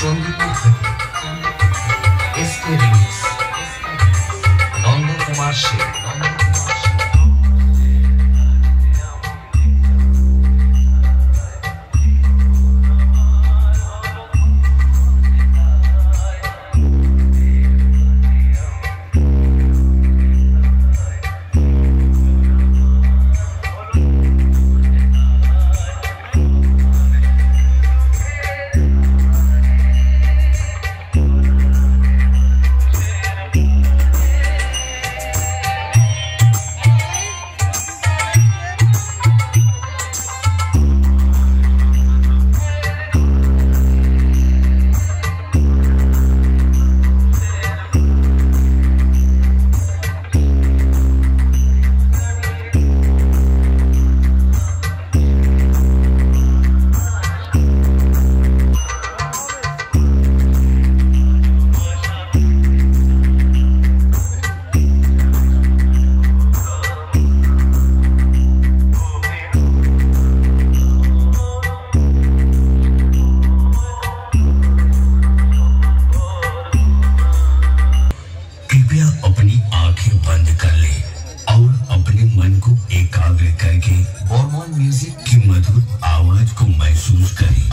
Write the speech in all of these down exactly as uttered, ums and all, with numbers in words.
চন্দ্রপুর থেকে SK remix Nanda Kumar Sheikh. अपनी आंखें बंद कर ले और अपने मन को एकाग्र करके बर्मन म्यूजिक की मधुर आवाज को महसूस करें।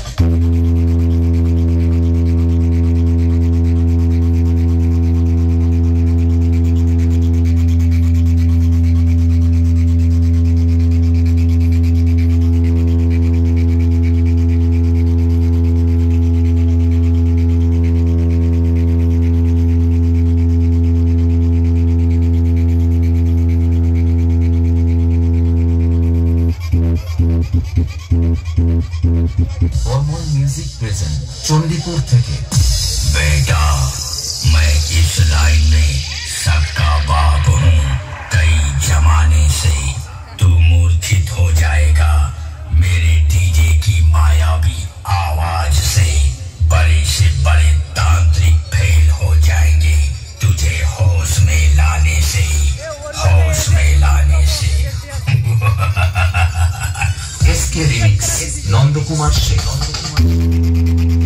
बर्मन म्यूजिक प्रेजेंट चंडीपुर থেকে। बेटा मैं इस लाइन में सबका बाप हूँ। कई जमाने से तू मूर्छित हो जाएगा मेरे डीजे की मायावी आवाज से। बड़े से बड़े तांत्रिक फेल हो जाएंगे तुझे होश में लाने से, होश में लाने से। SK remix Nand Kumar Sheikh.